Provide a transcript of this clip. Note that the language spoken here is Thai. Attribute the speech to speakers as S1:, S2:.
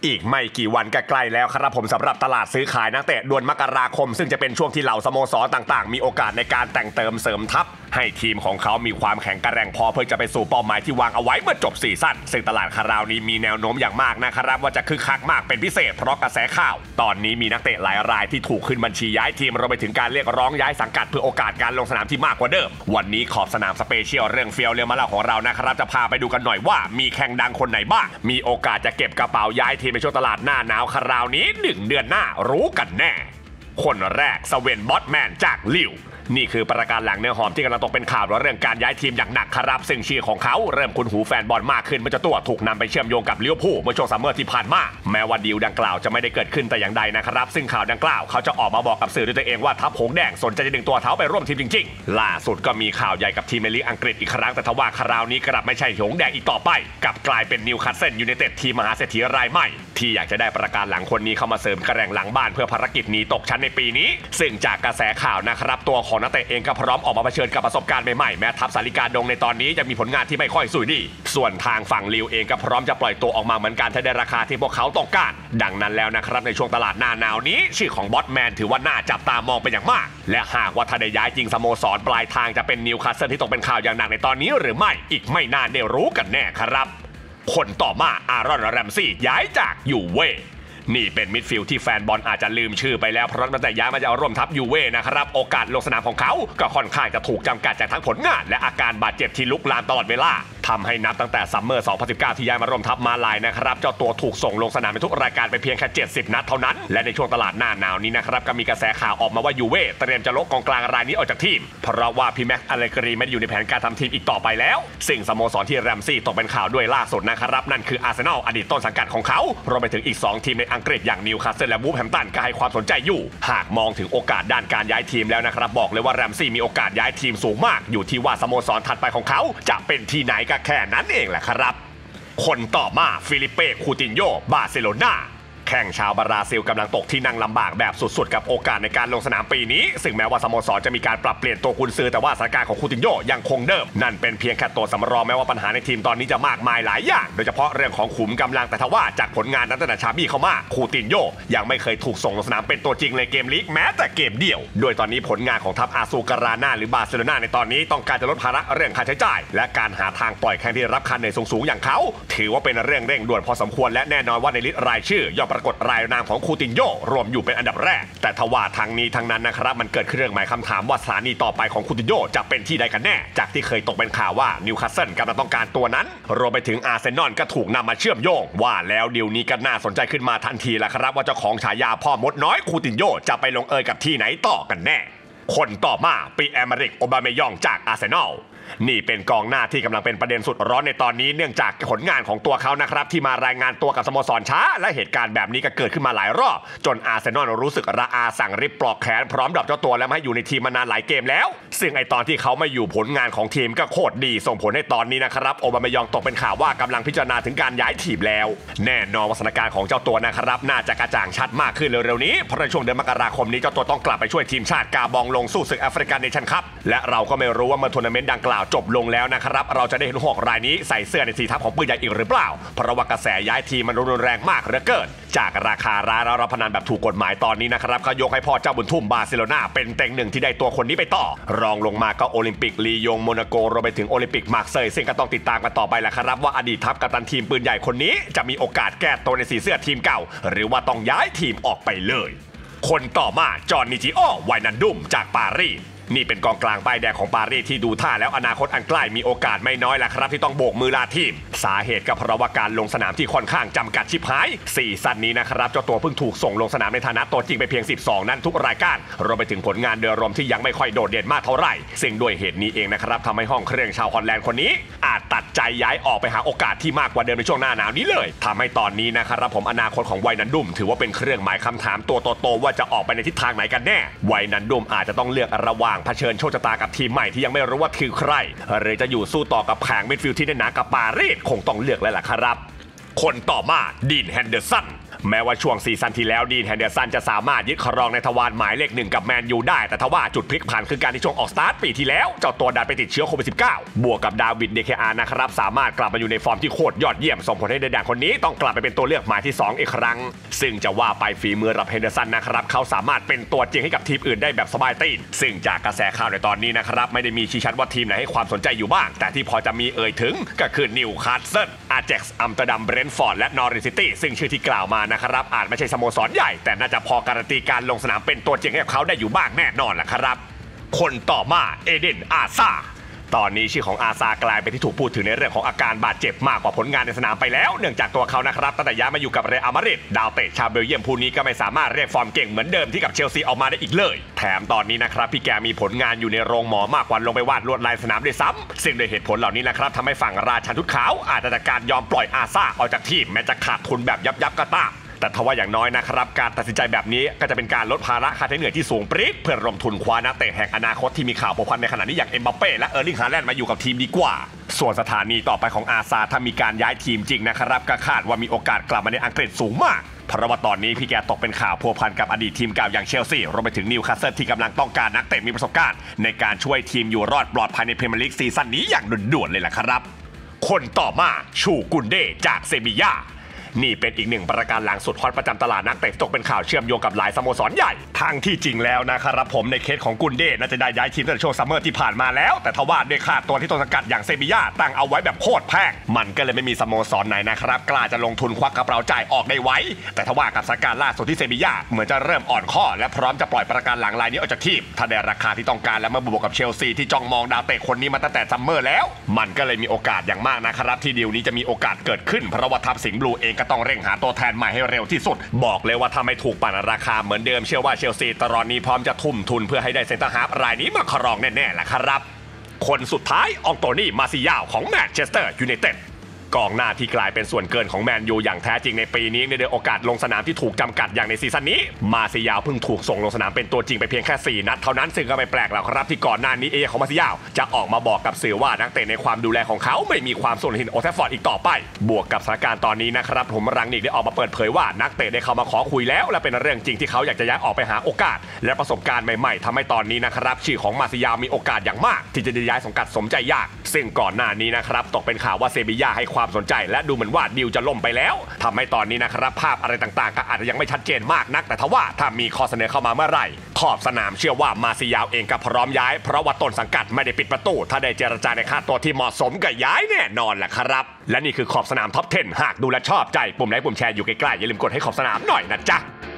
S1: อีกไม่กี่วันก็ใกล้แล้วครับผมสำหรับตลาดซื้อขายนักเตะเดือนมกราคมซึ่งจะเป็นช่วงที่เหล่าสโมสรต่างๆมีโอกาสในการแต่งเติมเสริมทัพให้ทีมของเขามีความแข็งแกร่งพอเพื่อจะไปสู่เป้าหมายที่วางเอาไว้เมื่อจบซีซั่นซึ่งตลาดคราวนี้มีแนวโน้มอย่างมากนะครับว่าจะคึกคักมากเป็นพิเศษเพราะกระแสข่าวตอนนี้มีนักเตะหลายรายที่ถูกขึ้นบัญชีย้ายทีมรวมไปถึงการเรียกร้องย้ายสังกัดเพื่อโอกาสการลงสนามที่มากกว่าเดิมวันนี้ขอบสนามสเปเชียลเรื่องเฟียวเรียวมาเล่าของเรานะครับจะพาไปดูกันหน่อยว่ามีแข่งดังคนไหนบ้างมีโอกาสจะเก็บกระเป๋าย้ายทีมในช่วงตลาดหน้าหนาวคราวนี้1 เดือนหน้ารู้กันแน่คนแรกสเวนบอตแมนจากลิวนี่คือประการหลังเนื้อหอมที่กำลังตกเป็นข่าวเรื่องการย้ายทีมอย่างหนักครับซึ่งชื่อของเขาเริ่มคุ้นหูแฟนบอลมากขึ้นเมื่อเจ้าตัวถูกนำไปเชื่อมโยงกับลิเวอร์พูลเมื่อช่วงซัมเมอร์ที่ผ่านมาแม้ว่าดีลดังกล่าวจะไม่ได้เกิดขึ้นแต่อย่างใดนะครับซึ่งข่าวดังกล่าวเขาจะออกมาบอกกับสื่อด้วยตัวเองว่าทัพหงส์แดงสนใจจะดึงตัวเขาไปร่วมทีมจริงๆล่าสุดก็มีข่าวใหญ่กับทีมในลีกอังกฤษอีกครั้งแต่ทว่าคราวนี้กลับไม่ใช่หงส์แดงอีกต่อไปกลับกลายเป็นนิวคาสเซิลยูไนเต็ดทีมมหาเศรษฐีรายใหม่ที่อยากจะได้ประการหลังคนนี้เข้ามาเสริมกระแรงหลังบ้านเพื่อภารกิจหนีตกชั้นในปีนี้ซึ่งจากกระแสข่าวนะครับตัวของนักเตะเองก็พร้อมออกมาเผชิญกับประสบการณ์ใหม่ๆแม้ทัพสาริกาดงในตอนนี้จะมีผลงานที่ไม่ค่อยสวยดีส่วนทางฝั่งลิวเองก็พร้อมจะปล่อยตัวออกมาเหมือนกันถ้าได้ราคาที่พวกเขาต้องการดังนั้นแล้วนะครับในช่วงตลาดหน้าหนาวนี้ชื่อของบอสแมนถือว่าน่าจับตามองเป็นอย่างมากและหากว่าถ้าได้ย้ายจริงสโมสรปลายทางจะเป็นนิวคาสเซิลที่ตกเป็นข่าวอย่างหนักในตอนนี้หรือไม่อีกไม่นานได้รู้กันแน่ครับคนต่อมาอารอนแรมซี่ย้ายจากยูเว่นี่เป็นมิดฟิลด์ที่แฟนบอลอาจจะลืมชื่อไปแล้วเพราะตั้งแต่ย้ายมาจากร่วมทัพยูเว่นะครับโอกาสลงสนามของเขาก็ค่อนข้างจะถูกจำกัดจากทั้งผลงานและอาการบาดเจ็บที่ลุกลามตลอดเวลาทำให้นับตั้งแต่ซัมเมอร์ 2019 ที่ย้ายมาร่วมทัพมาลายนะครับเจ้าตัวถูกส่งลงสนามในทุกรายการไปเพียงแค่70 นัดเท่านั้นและในช่วงตลาดหน้าหนาวนี้นะครับก็มีกระแสข่าวออกมาว่ายูเว่เตรียมจะลดกองกลางรายนี้ออกจากทีมเพราะว่าพี่แม็กอเลกรีไม่ได้อยู่ในแผนการทำทีมอีกต่อไปแล้วสิ่งสโมสรที่แรมซี่ตกเป็นข่าวด้วยล่าสุดนะครับนั่นคืออาร์เซนอลอดีตต้นสังกัดของเขารวมไปถึงอีก2ทีมในอังกฤษอย่างนิวคาสเซิลและวูฟแฮมป์ตันก็ให้ความสนใจอยู่หากมองถึงโอกาสด้านการย้ายทีมแล้วนะครับบอกเลยว่าแรมซี่มีโอกาสย้ายทีมสูงมากอยู่ที่ว่าสโมสรถัดไปของเขาจะเป็นที่ไหนก็แค่นั้นเองแหละครับคนต่อมาฟิลิเป้คูตินโญ่บาร์เซโลนาแข่งชาวบราซิลกำลังตกที่นั่งลำบากแบบสุดๆกับโอกาสในการลงสนามปีนี้ซึ่งแม้ว่าสโมสรจะมีการปรับเปลี่ยนตัวกุนซือแต่ว่าสถานการณ์ของคูตินโญ่ยังคงเดิมนั่นเป็นเพียงแค่ตัวสำรองแม้ว่าปัญหาในทีมตอนนี้จะมากมายหลายอย่างโดยเฉพาะเรื่องของขุมกำลังแต่ทว่าจากผลงานนั้นตั้งแต่ชาบี้เข้ามาคูตินโญ่ยังไม่เคยถูกส่งลงสนามเป็นตัวจริงในเกมลีกแม้แต่เกมเดียวโดยตอนนี้ผลงานของทัพอาซูการาน่าหรือบาร์เซโลนาในตอนนี้ต้องการจะลดภาระเรื่องค่าใช้จ่ายและการหาทางปล่อยแข่งที่รับค่าเหนื่อยสูงๆอย่างเขาถือว่าเป็นเรื่องเร่งด่วนพอสมควรและแน่นอนว่าในลิสต์รายชื่อย่อมปรากฏรายนามของคูตินโญ่รวมอยู่เป็นอันดับแรกแต่ทว่าทางนี้ทางนั้นนะครับมันเกิดขึ้นเรื่องหมายคำถามว่าสถานีต่อไปของคูตินโญ่จะเป็นที่ใดกันแน่จากที่เคยตกเป็นข่าวว่านิวคาสเซิลกำลังต้องการตัวนั้นรวมไปถึงอาร์เซนอลก็ถูกนำมาเชื่อมโยงว่าแล้วดีลนี้ก็น่าสนใจขึ้นมาทันทีแล้วครับว่าเจ้าของฉายาพ่อมดน้อยคูตินโญ่จะไปลงเอยกับที่ไหนต่อกันแน่คนต่อมาปีแอมริกโอบาเมยองจากอาร์เซนอลนี่เป็นกองหน้าที่กำลังเป็นประเด็นสุดร้อนในตอนนี้เนื่องจากผลงานของตัวเขานะครับที่มารายงานตัวกับสโมสรช้าและเหตุการณ์แบบนี้ก็เกิดขึ้นมาหลายรอบจนอาร์เซนอลรู้สึกระอาสั่งริบปลอกแขนพร้อมดับเจ้าตัวและไม่ให้อยู่ในทีมมานานหลายเกมแล้วซึ่งไอตอนที่เขาไม่อยู่ผลงานของทีมก็โคตรดีส่งผลให้ตอนนี้นะครับโอบาเมยองตกเป็นข่าวว่ากำลังพิจารณาถึงการย้ายทีมแล้วแน่นอนว่าสถานการณ์ของเจ้าตัวนะครับน่าจะกระจ่างชัดมากขึ้นเร็วๆนี้เพราะในช่วงเดือนมกราคมนี้เจ้าตัวต้องกลับไปช่วยทีมชาติกาบองลงสู้ศึกแอฟริกันเนชั่นคัพและเราก็ไม่รู้ว่าเมื่อทัวร์นาเมนต์ดังกล่าวจบลงแล้วนะครับเราจะได้เห็น6รายนี้ใส่เสื้อในสีทัพของปืนใหญ่อีกหรือเปล่าเพราะว่ากระแสย้ายทีมมันรุนแรงมากเหลือเกินจากราคาร้านรับพนันแบบถูกกฎหมายตอนนี้นะครับเขายกให้พ่อเจ้าบุญทุ่มบาร์เซโลนาเป็นเต็งหนึ่งที่ได้ตัวคนนี้ไปต่อรองลงมาก็โอลิมปิกลียงโมนาโกรวมไปถึงโอลิมปิกมาร์เซย์ซึ่งก็ต้องติดตามกันต่อไปแหละครับว่าอดีตทัพกัปตันทีมปืนใหญ่คนนี้จะมีโอกาสแก้ตัวในสีเสื้อทีมเก่าหรือว่าต้องย้ายทีมออกไปเลยคนต่อมาจอห์นนิจิโอไวนันดุมจากปารีสนี่เป็นกองกลางป้ายแดงของปารีสที่ดูท่าแล้วอนาคตอันใกล้มีโอกาสไม่น้อยแหละครับที่ต้องโบกมือลาทีมสาเหตุก็เพราะว่าการลงสนามที่ค่อนข้างจำกัดชิบหายซีซั่นนี้นะครับเจ้าตัวเพิ่งถูกส่งลงสนามในฐานะตัวจริงไปเพียง12นั้นทุกรายการรวมไปถึงผลงานโดยรวมที่ยังไม่ค่อยโดดเด่นมากเท่าไหร่ซึ่งด้วยเหตุนี้เองนะครับทำให้ห้องเครื่องชาวฮอลแลนด์คนนี้อาจตัดใจย้ายออกไปหาโอกาสที่มากกว่าเดิมในช่วงหน้าหนาวนี้เลยทำให้ตอนนี้นะครับผมอนาคตของไวนันดุมถือว่าเป็นเครื่องหมายคำถามตัวโตๆว่าจะออกไปในทิศทางไหนกันแน่ไวนันดุมอาจจะต้องเลือกระหว่างเผชิญโชคชะตากับทีมใหม่ที่ยังไม่รู้ว่าคือใครหรือจะอยู่สู้ต่อกับแผงมิดฟิลด์ที่แน่นหนากับปารีสคงต้องเลือกแล้วล่ะครับคนต่อมาดีนแฮนเดอร์สันแม้ว่าช่วงซีซั่นที่แล้วดีนแฮนเดอร์สันจะสามารถยึดครองในทวารหมายเลข1กับแมนยูได้แต่ทว่าจุดพลิกผันคือการที่ช่วงออกสตาร์ทปีที่แล้วเจ้าตัวดันไปติดเชื้อโควิด -19 บวกกับดาวิดเดเคอาร์นะครับสามารถกลับมาอยู่ในฟอร์มที่โคตรยอดเยี่ยมส่งผลให้เดนคนนี้ต้องกลับไปเป็นตัวเลือกหมายที่2อีกครั้งซึ่งจะว่าไปฝีมือรับแฮนเดอร์สันนะครับเขาสามารถเป็นตัวจริงให้กับทีมอื่นได้แบบสบายตีนซึ่งจากกระแสข่าวในตอนนี้นะครับไม่ได้มีชี้ชัดว่าทีมไหนให้ความสนใจอยู่บ้างแต่ที่พอจะมีเอ่ยถึงก็คือนิวคาสเซิลอาเจ็กซ์อัมสเตอร์ดัมเบรนท์ฟอร์ดและนอริสซิตี้ซึ่งชื่อที่กล่าวมานะครับอาจไม่ใช่สโมสรใหญ่แต่น่าจะพอการันตีการลงสนามเป็นตัวจริงให้กับเขาได้อยู่บ้างแน่นอนแหละครับคนต่อมาเอเดนอาซาตอนนี้ชื่อของอาซากลายเป็นที่ถูกพูดถึงในเรื่องของอาการบาดเจ็บมากกว่าผลงานในสนามไปแล้วเนื่องจากตัวเขานะครับตั้งแต่ย้ายมาอยู่กับเรอัลมาดริดดาวเตะชาวเบลเยียมผู้นี้ก็ไม่สามารถเรียกฟอร์มเก่งเหมือนเดิมที่กับเชลซีออกมาได้อีกเลยแถมตอนนี้นะครับพี่แกมีผลงานอยู่ในโรงหมอมากกว่าลงไปวาดลวดลายสนามด้วยซ้ำซึ่งโดยเหตุผลเหล่านี้นะครับทำให้ฝั่งราชันทุตขาวอาจจะจัดการยอมปล่อยอาซาออกจากทีมแม้จะขาดทุนแบบยับก็ตามแต่ทว่าอย่างน้อยนะครับการตัดสินใจแบบนี้ก็จะเป็นการลดภาระค่าใช้เหนื่อยที่สูงปรี๊ดเพื่อลงทุนคว้านักเตะแห่งอนาคตที่มีข่าวผัวพันในขณะนี้อย่างเอ็มบัปเป้และเออร์ลิงฮาแลนด์มาอยู่กับทีมดีกว่าส่วนสถานีต่อไปของอาซาถ้ามีการย้ายทีมจริงนะครับก็คาดว่ามีโอกาสกลับมาในอังกฤษสูงมากเพราะว่าตอนนี้พี่แกตกเป็นข่าวผัวพันกับอดีตทีมเก่าอย่างเชลซีรวมไปถึงนิวคาสเซิลที่กำลังต้องการนักเตะมีประสบการณ์ในการช่วยทีมอยู่รอดปลอดภัยในพรีเมียร์ลีกซีซั่นนี้อย่างด่วนๆเลยแหละครับคนต่อมาชูกุนเดจากเซบีย่านี่เป็นอีกหนึ่งประการหลังสุดฮอตประจำตลาดนักเตะตกเป็นข่าวเชื่อมโยงกับหลายสโมสรใหญ่ทั้งที่จริงแล้วนะครับผมในเคสของกุนเดน่าจะได้ย้ายทีมตั้งแต่ช่วงซัมเมอร์ที่ผ่านมาแล้วแต่ทว่าด้วยค่าตัวที่ต้นสังกัดอย่างเซบีย่าตั้งเอาไว้แบบโคตรแพงมันก็เลยไม่มีสโมสรไหนนะครับกล้าจะลงทุนควักกระเป๋าจ่ายออกได้ไว้แต่ทว่ากับสถานการณ์ล่าสุดที่เซบีย่าเหมือนจะเริ่มอ่อนข้อและพร้อมจะปล่อยประกันหลังรายนี้ออกจากทีมถ้าได้ราคาที่ต้องการและมาบวกกับเชลซีที่จ้องมองดาวเตะคนนี้มาตั้งแต่ซัมเมอร์แล้วมันก็เลยมีโอกาสอย่างมากนะครับที่ดีลนี้จะมีโอกาสเกิดขึ้นเพราะว่าทัพสิงห์บลูเองก็ต้องเร่งหาตัวแทนใหม่ให้เร็วที่สุดบอกเลยว่าถ้าไม่ถูกปั่นราคาเหมือนเดิมเชื่อว่าเชลซีตอนนี้พร้อมจะทุ่มทุนเพื่อให้ได้เซ็นเตอร์ฮาล์ฟรายนี้มาครองแน่ๆแหละครับคนสุดท้ายอองโตนี่มาซิยาวของแมนเชสเตอร์ยูไนเต็ดกองหน้าที่กลายเป็นส่วนเกินของแมนยูอย่างแท้จริงในปีนี้ในโอกาสลงสนามที่ถูกจำกัดอย่างในซีซั่นนี้มาซิยาวเพิ่งถูกส่งลงสนามเป็นตัวจริงไปเพียงแค่4นัดเท่านั้นซึ่งก็ไม่แปลกแล้วครับที่ก่อนหน้านี้ของมาซิยาวจะออกมาบอกกับสื่อว่านักเตะในความดูแลของเขาไม่มีความส่วนหินโอแทฟฟอร์ดอีกต่อไปบวกกับสถานการณ์ตอนนี้นะครับผมรังนิกได้ออกมาเปิดเผยว่านักเตะได้เข้ามาขอคุยแล้วและเป็นเรื่องจริงที่เขาอยากจะย้ายออกไปหาโอกาสและประสบการณ์ใหม่ๆทำให้ตอนนี้นะครับชื่อของมาซิยาวมีโอกาสอย่างมากที่จะได้ย้ายสังกัดสมใจยากซึ่งก่อนหน้านี้นะครับตกเป็นข่าวว่าเซบีย่าให้ความสนใจและดูเหมือนว่าดิวจะล่มไปแล้วทำให้ตอนนี้นะครับภาพอะไรต่างๆก็อาจจะยังไม่ชัดเจนมากนักแต่ทว่าถ้ามีข้อเสนอเข้ามาเมื่อไหร่ขอบสนามเชื่อว่ามาซิยาวเองก็พร้อมย้ายเพราะว่าต้นสังกัดไม่ได้ปิดประตูถ้าได้เจรจาในค่าตัวที่เหมาะสมก็ย้ายแน่นอนแหละครับและนี่คือขอบสนามท็อป 10 หากดูและชอบใจปุ่มไลค์ปุ่มแชร์อยู่ใกล้ๆอย่าลืมกดให้ขอบสนามหน่อยนะจ๊ะ